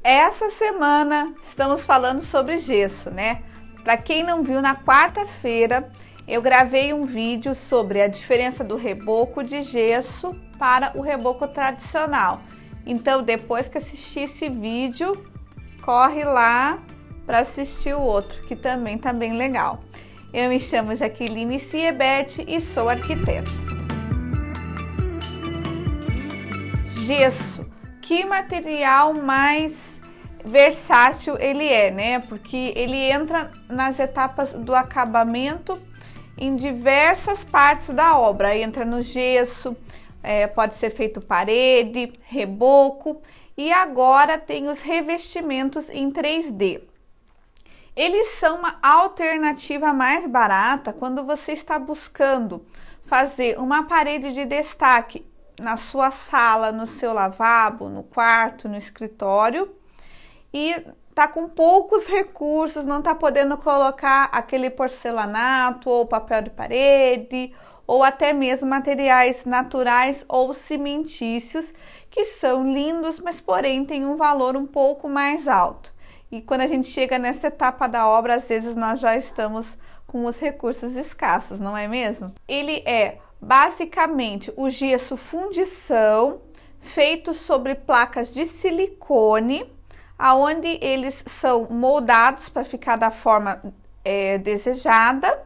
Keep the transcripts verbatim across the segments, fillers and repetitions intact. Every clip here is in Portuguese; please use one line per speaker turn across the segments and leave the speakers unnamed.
Essa semana estamos falando sobre gesso, né? Para quem não viu, na quarta-feira eu gravei um vídeo sobre a diferença do reboco de gesso para o reboco tradicional. Então, depois que assistir esse vídeo, corre lá para assistir o outro, que também tá bem legal. Eu me chamo Jaqueline Siebert e sou arquiteta. Gesso, que material mais versátil ele é, né? Porque ele entra nas etapas do acabamento em diversas partes da obra. Entra no gesso, é, pode ser feito parede, reboco, e agora tem os revestimentos em três D. Eles são uma alternativa mais barata quando você está buscando fazer uma parede de destaque na sua sala, no seu lavabo, no quarto, no escritório, e tá com poucos recursos, não tá podendo colocar aquele porcelanato ou papel de parede, ou até mesmo materiais naturais ou cimentícios, que são lindos, mas porém tem um valor um pouco mais alto. E quando a gente chega nessa etapa da obra, às vezes nós já estamos com os recursos escassos, não é mesmo? Ele é basicamente o gesso fundição, feito sobre placas de silicone, aonde eles são moldados para ficar da forma é, desejada,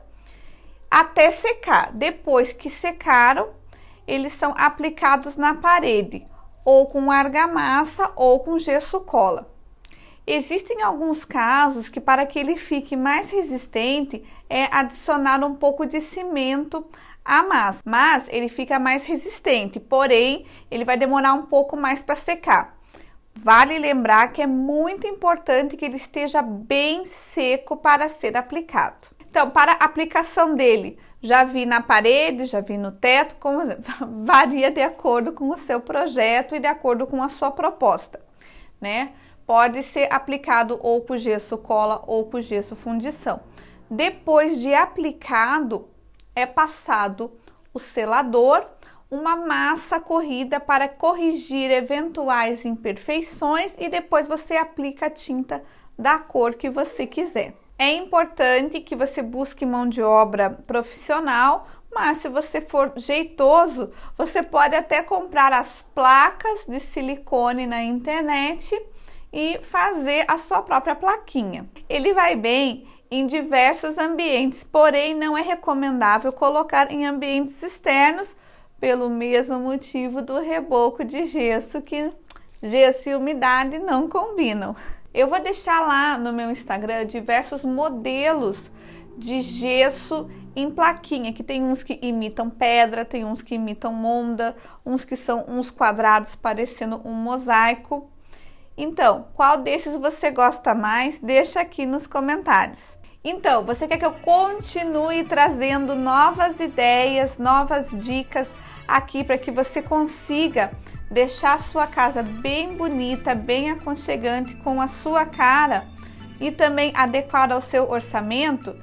até secar. Depois que secaram, eles são aplicados na parede, ou com argamassa ou com gesso cola. Existem alguns casos que, para que ele fique mais resistente, é adicionar um pouco de cimento à massa, mas ele fica mais resistente, porém ele vai demorar um pouco mais para secar. Vale lembrar que é muito importante que ele esteja bem seco para ser aplicado. Então, para a aplicação dele, já vi na parede, já vi no teto, como varia de acordo com o seu projeto e de acordo com a sua proposta, né? Pode ser aplicado ou com gesso cola ou com gesso fundição. Depois de aplicado, é passado o selador, uma massa corrida para corrigir eventuais imperfeições, e depois você aplica a tinta da cor que você quiser. É importante que você busque mão de obra profissional, mas se você for jeitoso, você pode até comprar as placas de silicone na internet e fazer a sua própria plaquinha. Ele vai bem em diversos ambientes, porém não é recomendável colocar em ambientes externos, pelo mesmo motivo do reboco de gesso, que gesso e umidade não combinam. Eu vou deixar lá no meu Instagram diversos modelos de gesso em plaquinha, que tem uns que imitam pedra, tem uns que imitam monda, uns que são uns quadrados parecendo um mosaico. Então, qual desses você gosta mais? Deixa aqui nos comentários. Então, você quer que eu continue trazendo novas ideias, novas dicas aqui para que você consiga deixar a sua casa bem bonita, bem aconchegante com a sua cara e também adequada ao seu orçamento?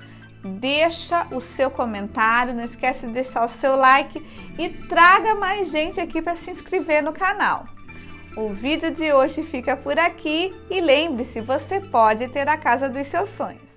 Deixa o seu comentário, não esquece de deixar o seu like e traga mais gente aqui para se inscrever no canal. O vídeo de hoje fica por aqui e lembre-se, você pode ter a casa dos seus sonhos.